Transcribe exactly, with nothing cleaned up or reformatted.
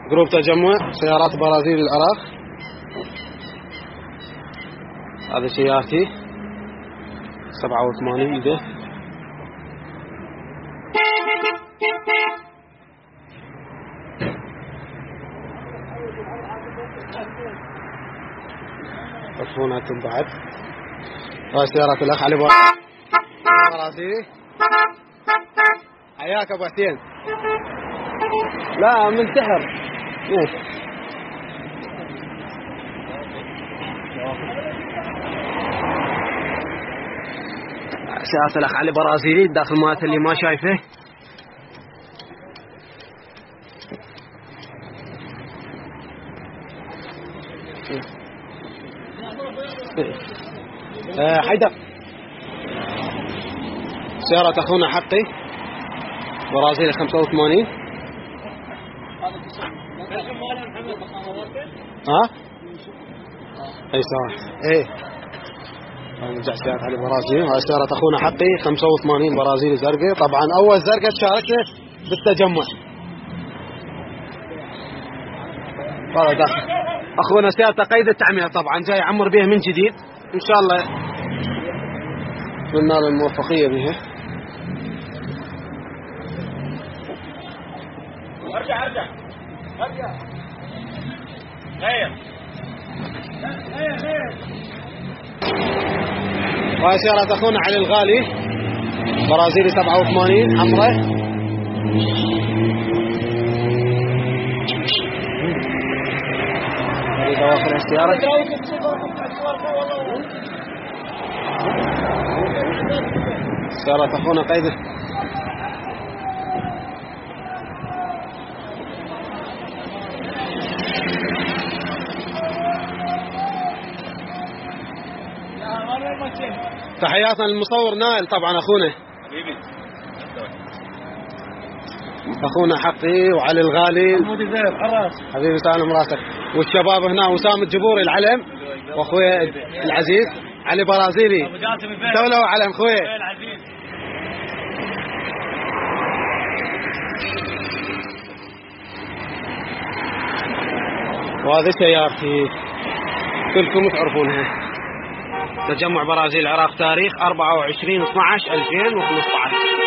جروب تجمع سيارات برازيل العراق. هذا سيارتي سبعة وثمانين ده. تلفوناتهم بعد. هاي سيارة الأخ علي برازيلي. حياك أبو حسين. لا منتحر. ماشي. سيارة الأخ علي برازيلي داخل مالته اللي ما شايفه. آه حيدر. سيارة أخونا حقي برازيلي خمسة وثمانين. ها؟ اي صح. ايه. نرجع سيارة علي برازيلي. هاي سيارة أخونا حقي خمسة وثمانين برازيلي زرقاء. طبعا أول زرقاء شاركنا بالتجمع. هذا داخل. أخونا سيارته قيد التعمير طبعا جاي يعمر بها من جديد. إن شاء الله أتمنى له الموفقية بها. ارجع ارجع ارجع. غير غير غير. وهي سيارة أخونا علي الغالي برازيلي سبعة وثمانين حمراء. هذه دواخل السيارة. سيارة أخونا قيد. تحياتنا للمصور نائل طبعا أخونا حبيبي أخونا حقي وعلي الغالي حبيبي سالم راسك. والشباب هنا وسام الجبوري العلم وأخويا العزيز علي برازيلي دولة وعلم أخويا. وهذه سيارتي كلكم تعرفونها. تجمع برازيل العراق تاريخ أربعة وعشرين اثناعش ألفين وخمسة عشر.